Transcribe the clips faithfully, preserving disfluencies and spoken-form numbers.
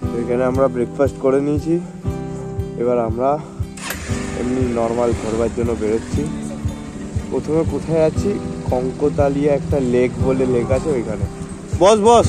এখানে আমরা ব্রেকফাস্ট করে নিয়েছি, এবার আমরা এমনি নর্মাল ঘোরবার জন্য বেরোচ্ছি। প্রথমে কোথায় আছি, কঙ্কতালিয়া একটা লেক বলে লেক আছে ওইখানে। বস বস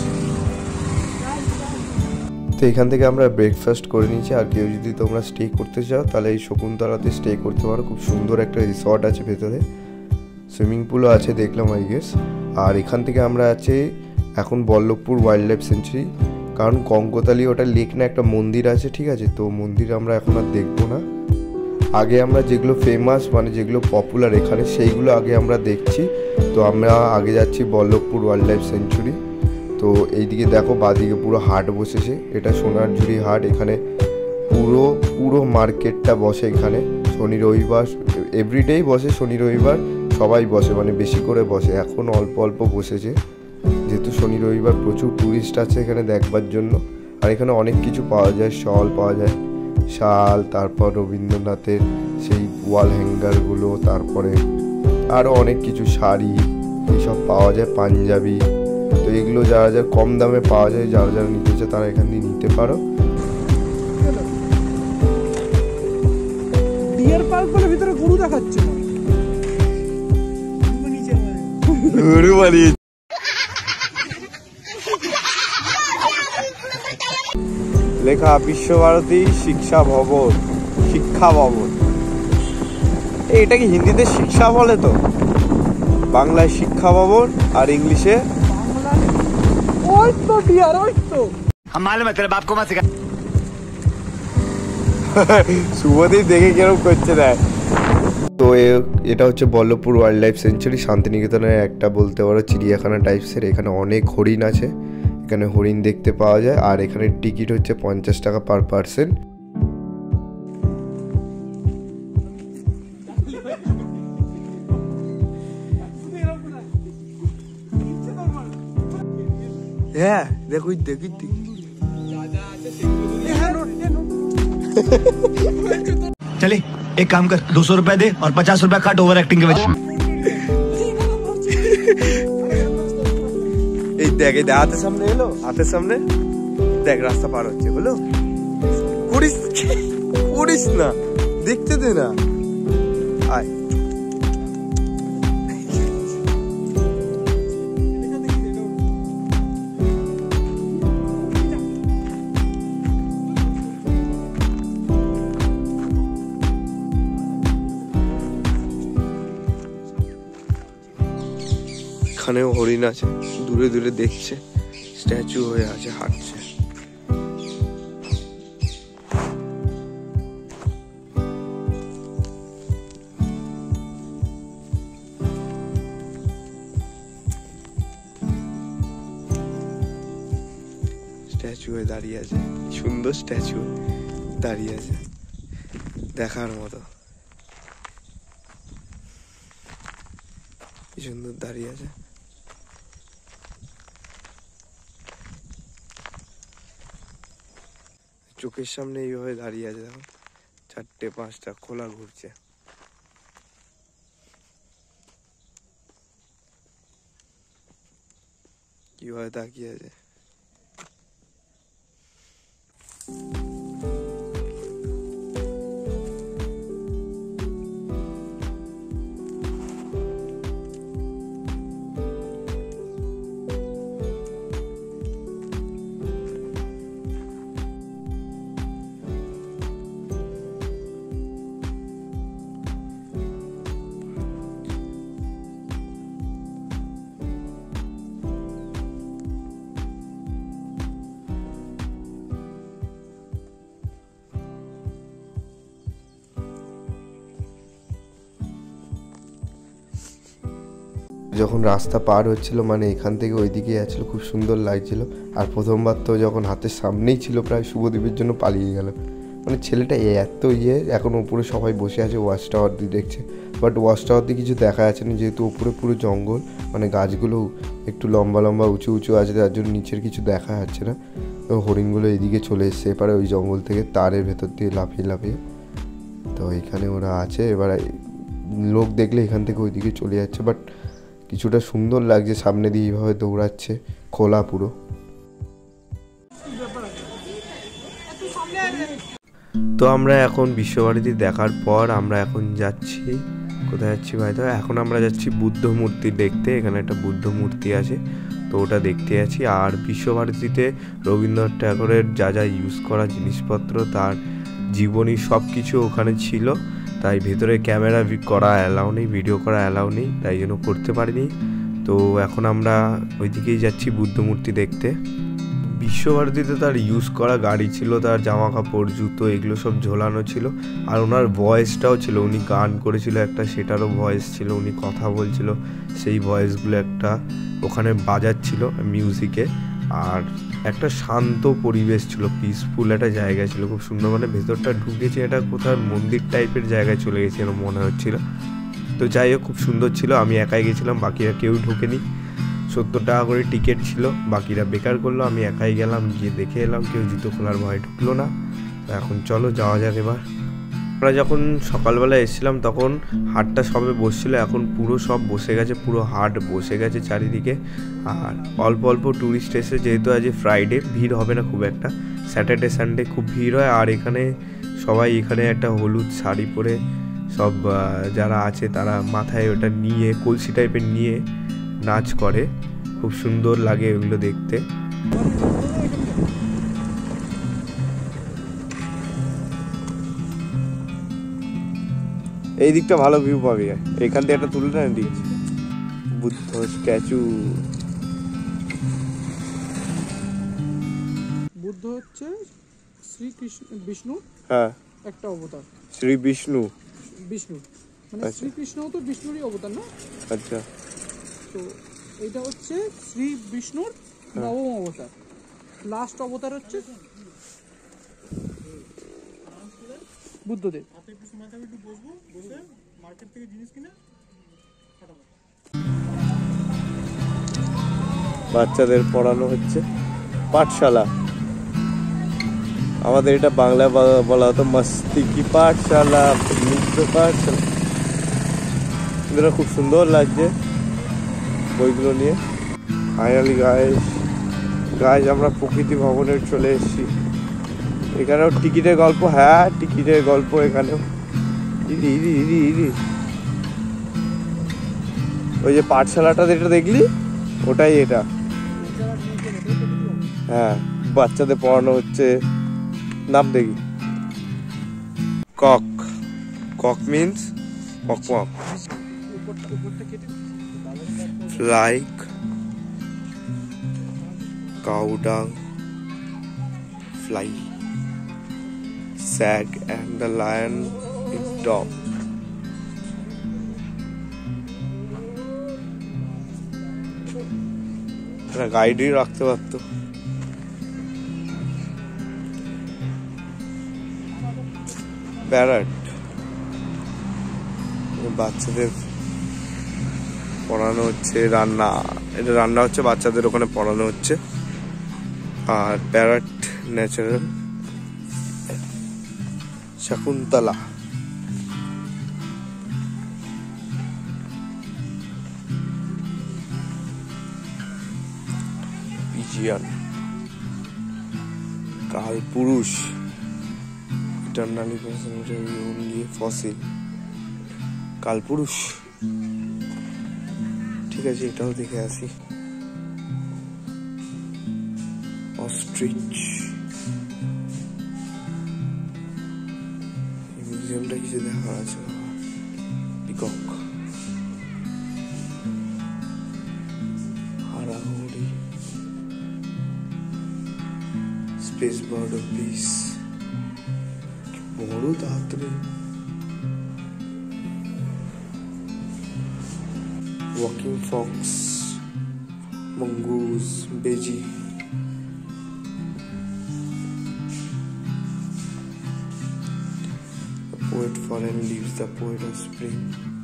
তো এখান থেকে আমরা ব্রেকফাস্ট করে নিয়েছি। আর কেউ যদি তোমরা স্টে করতে চাও তাহলে এই শকুন্তলাতে স্টে করতে পারো। খুব সুন্দর একটা রিসর্ট আছে ভেতরে, সুইমিং পুলও আছে দেখলাম আই গেস। আর এখান থেকে আমরা আছি এখন বল্লভপুর ওয়াইল্ড লাইফ সেঞ্চুরি, কারণ কঙ্কতালি ওটা লেক না একটা মন্দির আছে, ঠিক আছে। তো মন্দির আমরা এখন আর দেখবো না, আগে আমরা যেগুলো ফেমাস মানে যেগুলো পপুলার এখানে সেইগুলো আগে আমরা দেখছি। তো আমরা আগে যাচ্ছি বল্লভপুর ওয়াইল্ড লাইফ সেঞ্চুরি। তো এইদিকে দেখো বাদিকে পুরো হাট বসেছে, এটা সোনারঝুরি হাট। এখানে পুরো পুরো মার্কেটটা বসে এখানে, শনি রবিবার এভরিডেই বসে, শনি রবিবার সবাই বসে, মানে বেশি করে বসে। এখন অল্প অল্প বসেছে যেহেতু শনি রবিবার, প্রচুর টুরিস্ট আছে এখানে দেখবার জন্য। আর এখানে অনেক কিছু পাওয়া যায়, শল পাওয়া যায়, শাল, তারপর রবীন্দ্রনাথের সেই ওয়াল হ্যাঙ্গারগুলো, তারপরে আরও অনেক কিছু শাড়ি এইসব পাওয়া যায়, পাঞ্জাবি। তো এগুলো যারা যারা কম দামে পাওয়া যায়, যারা যারা নিতে চায় তারা এখান থেকে নিতে পারো। ডিয়ার পার্ক বলে ভিতরে গরু দেখাচ্ছে না, গরু বানিয়ে লেখা বিশ্বভারতী শিক্ষা ভবন, শিক্ষা ভবন। এটা কি হিন্দিতে শিক্ষা বলে? তো বাংলায় শিক্ষা ভবন আর ইংলিশে ওই তো ডিয়ার, ওই তো हम मालूम है तेरे बाप को मत सिखा। শুভদীপ দেখে কেরম করছে না। তো এটা হচ্ছে বল্লভপুর ওয়াইল্ড লাইফ সেঞ্চুরি, শান্তিনিকেতনের একটা বলতে পারো চিড়িয়াখানা টাইপসের। এখানে অনেক হরিণ আছে, এখানে হরিণ দেখতে পাওয়া যায়। আর এখানে টিকিট হচ্ছে পঞ্চাশ টাকা পার পার্সন। হ্যাঁ দেখো দেখি चले एक काम कर, दो सौ रुपए दे और पचास रुपए काट ओवर एक्टिंग के वजह। এই দেখ এই হাতের সামনে এলো, হাতের সামনে দেখ রাস্তা পার হচ্ছে, হলো করিস করিস না, দেখতে দে না, আয়। এখানেও হরিণ আছে, দূরে দূরে দেখছে, স্ট্যাচু হয়ে আছে, হাঁটছে। স্ট্যাচু হয়ে দাঁড়িয়ে আছে, সুন্দর স্ট্যাচু দাঁড়িয়ে আছে, দেখার মতো, কি সুন্দর দাঁড়িয়ে আছে। চোখের সামনে এইভাবে দাঁড়িয়ে আছে, দেখো চারটে পাঁচটা খোলা ঘুরছে। কিভাবে তাকিয়ে আছে। যখন রাস্তা পার হচ্ছিল মানে এখান থেকে ওইদিকে যাচ্ছিল, খুব সুন্দর লাগছিল। আর প্রথমবার তো যখন হাতের সামনেই ছিল প্রায়, শুভদীপের জন্য পালিয়ে গেল। মানে ছেলেটা এত ইয়ে, এখন উপরে সবাই বসে আছে ওয়াচ টাওয়ার দিয়ে দেখছে, বাট ওয়াচ টাওয়ার দিয়ে কিছু দেখা যাচ্ছে না, যেহেতু উপরে পুরো জঙ্গল, মানে গাছগুলো একটু লম্বা লম্বা উঁচু উঁচু আছে, তার জন্য নিচের কিছু দেখা যাচ্ছে না। তো হরিণগুলো এদিকে চলে এসছে এবারে ওই জঙ্গল থেকে তারের ভেতর দিয়ে লাফিয়ে লাফিয়ে। তো এখানে ওরা আছে, এবার লোক দেখলে এখান থেকে ওইদিকে চলে যাচ্ছে, বাট কিছুটা সুন্দর লাগছে, সামনে দিয়ে এইভাবে দৌড়াচ্ছে, খোলা পুরো। তো আমরা এখন বিশ্বভারতী দেখার পর আমরা এখন যাচ্ছি কোথায় যাচ্ছি ভাই? তো এখন আমরা যাচ্ছি বুদ্ধ মূর্তি দেখতে। এখানে একটা বুদ্ধ মূর্তি আছে, তো ওটা দেখতে যাচ্ছি। আর বিশ্বভারতীতে রবীন্দ্রনাথ ঠাকুরের যা যা ইউজ করা জিনিসপত্র, তার জীবনী সব কিছু ওখানে ছিল, তাই ভেতরে ক্যামেরা করা অ্যালাউ নেই, ভিডিও করা অ্যালাউ নেই, তাই জন্য করতে পারিনি। তো এখন আমরা ওইদিকেই যাচ্ছি বুদ্ধ মূর্তি দেখতে। বিশ্বভারতীতে তার ইউজ করা গাড়ি ছিল, তার জামা কাপড় জুতো এগুলো সব ঝোলানো ছিল। আর ওনার ভয়েসটাও ছিল, উনি গান করেছিল একটা, সেটারও ভয়েস ছিল, উনি কথা বলছিল, সেই ভয়েসগুলো একটা ওখানে বাজাচ্ছিল মিউজিকে। আর একটা শান্ত পরিবেশ ছিল, পিসফুল একটা জায়গা ছিল, খুব সুন্দর। মানে ভেতরটা ঢুকেছে, এটা কোথাও মন্দির টাইপের জায়গায় চলে গেছে এরকম মনে হচ্ছিল। তো যাই হোক, খুব সুন্দর ছিল। আমি একাই গেছিলাম, বাকিরা কেউ ঢোকেনি। সত্তর টাকা করে টিকিট ছিল, বাকিরা বেকার করলো, আমি একাই গেলাম, গিয়ে দেখে এলাম, কেউ জুতো খোলার ভয় ঢুকলো না। তো এখন চলো যাওয়া যাক এবার। আমরা যখন সকালবেলা এসেছিলাম তখন হাটটা সবে বসছিল, এখন পুরো সব বসে গেছে, পুরো হাট বসে গেছে চারিদিকে। আর অল্প অল্প ট্যুরিস্ট এসে, যেহেতু আজ ফ্রাইডে ভিড় হবে না খুব একটা, স্যাটারডে সানডে খুব ভিড় হয়। আর এখানে সবাই এখানে একটা হলুদ শাড়ি পরে সব যারা আছে তারা মাথায় ওটা নিয়ে কলসি টাইপের নিয়ে নাচ করে, খুব সুন্দর লাগে ওগুলো দেখতে। এই দিকটা ভালো ভিউ পাবি, এখান থেকে একটা তুলে না দিক বুদ্ধ স্ট্যাচু। বুদ্ধ হচ্ছে শ্রীকৃষ্ণ বিষ্ণু, হ্যাঁ একটা অবতার। শ্রী বিষ্ণু বিষ্ণু মানে শ্রীকৃষ্ণ তো বিষ্ণুরই অবতার না? আচ্ছা। তো এটা হচ্ছে শ্রী বিষ্ণুর নবম অবতার, লাস্ট অবতার হচ্ছে বুদ্ধদেব। বাচ্চাদের পড়ানো হচ্ছে পাঠশালা, আমাদের এটা বাংলায় বলা হতো মস্তি কি পাঠশালা, নৃত্য পাঠশালা। এগুলো খুব সুন্দর লাগছে বইগুলো নিয়ে। ফাইনালি গাইস গাইস আমরা প্রকৃতি ভবনে চলে এসেছি। এখানেও টিকিটের গল্প, হ্যাঁ টিকিটের গল্প এখানেও। ইদি ইদি ইদি ইদি ওই যে পাঠশালাটা যেটা দেখলি ওটাই এটা। হ্যাঁ বাচ্চাদের পড়ানো হচ্ছে। নাম দেখি cock, cock means cock cock, like cow dung, fly, sag and the lion in top. গাইডই রাখতে পারতো। প্যারট বাচ্চাদের পড়ানো হচ্ছে, রান্না এটা রান্না হচ্ছে বাচ্চাদের ওখানে পড়ানো হচ্ছে। আর parrot natural Shakuntala. Pigeon Kalpurush eternally only fossil Kalpurush. ঠিক আছে এটাও দেখে আসি। অস্ট্রিচ মিউজিয়ামটা কিছু দেখা আছে। পিকক, হারাহুড়ি, স্পেস বার্ড অফ পিস। বড় তাড়াতাড়ি ওয়াকিং ফক্স, মঙ্গুস, বেজি। Poet fallen leaves, the poet of spring.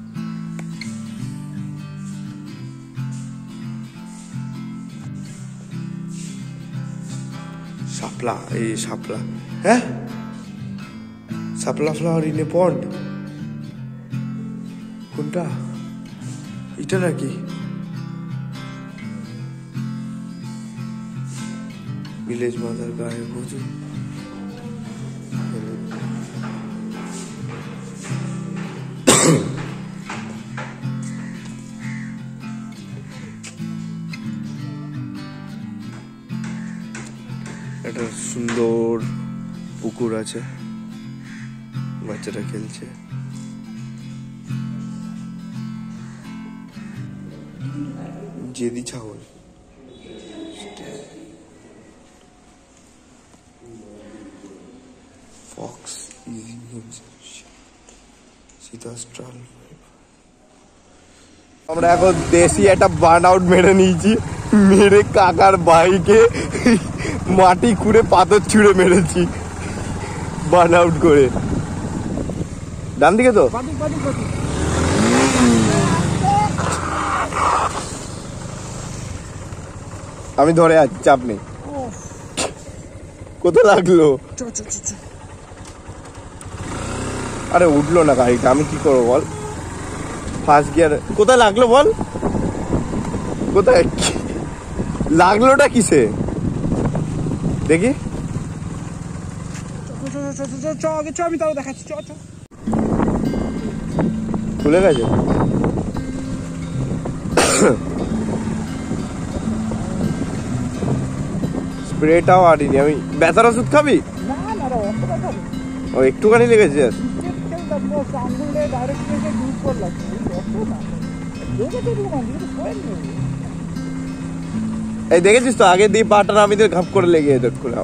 শাপলা, এই শাপলা, হ্যাঁ শাপলা ফ্লাওয়ার ইন এ পন্ড। কোনটা এটা নাকি? ভিলেজ মাদার গায়ে প্রচুর একটা সুন্দর পুকুর আছে, বাচ্চারা খেলছে। জেদি ছাগল, ফক্স, সীতাস্ট্রাল। আমরা এখন দেশি একটা বার্ন আউট মেরে নিয়েছি, মেরে কাকার বাইকে মাটি খুঁড়ে পাথর ছুঁড়ে মেরেছি বার্ন আউট করে। ডান দিকে তো আমি ধরে আছি, চাপ নেই। কোথায় লাগলো? আরে উঠলো না গাড়িটা, আমি কি করবো বল? First gear. কোথায় লাগলো বল? কোথায় লাগলোটা কিসে দেখি? আমি তাও দেখাচ্ছি। খুলে গেছে। স্প্রেটাও আনিনি আমি। ব্যথার ওষুধ খাবি? ও একটুখানি লেগেছে। এই দেখেছিস তো আগে দিয়ে পাটা নামিয়ে ঘাপ করে লেগে যেত খুলে।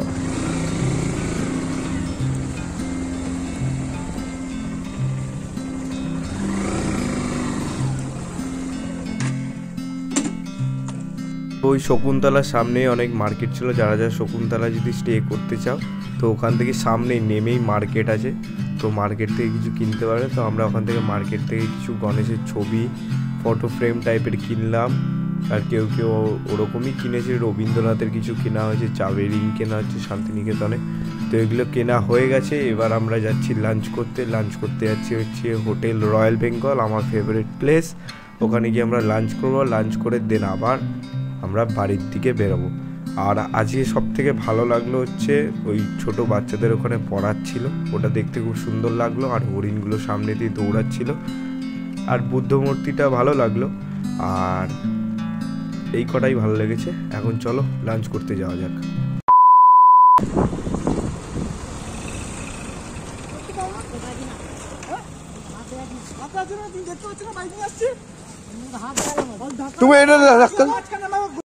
ওই শকুন্তলার সামনেই অনেক মার্কেট ছিল, যারা যারা শকুন্তলা যদি স্টে করতে চাও তো ওখান থেকে সামনেই নেমেই মার্কেট আছে, তো মার্কেট থেকে কিছু কিনতে পারে। তো আমরা ওখান থেকে মার্কেট থেকে কিছু গণেশের ছবি, ফটো ফ্রেম টাইপের কিনলাম, আর কেউ কেউ ওরকমই কিনেছে। রবীন্দ্রনাথের কিছু কেনা হয়েছে, চাবি রিং কেনা হচ্ছে শান্তিনিকেতনে। তো এগুলো কেনা হয়ে গেছে। এবার আমরা যাচ্ছি লাঞ্চ করতে। লাঞ্চ করতে যাচ্ছি হচ্ছে হোটেল রয়্যাল বেঙ্গল, আমার ফেভারিট প্লেস। ওখানে গিয়ে আমরা লাঞ্চ করবো। লাঞ্চ করে দেন আবার আমরা বাড়ির দিকে বেরোবো। আর আজকে সব থেকে ভালো লাগলো হচ্ছে ওই ছোট বাচ্চাদের ওখানে পড়াচ্ছিল, ওটা দেখতে খুব সুন্দর লাগলো। আর হরিণগুলো সামনে দিয়ে দৌড়াচ্ছিল, আর বুদ্ধ মূর্তিটা ভালো লাগলো। আর এই কটাই ভালো লেগেছে। এখন চলো লাঞ্চ করতে যাওয়া যাক। তুমি এটা রাখতে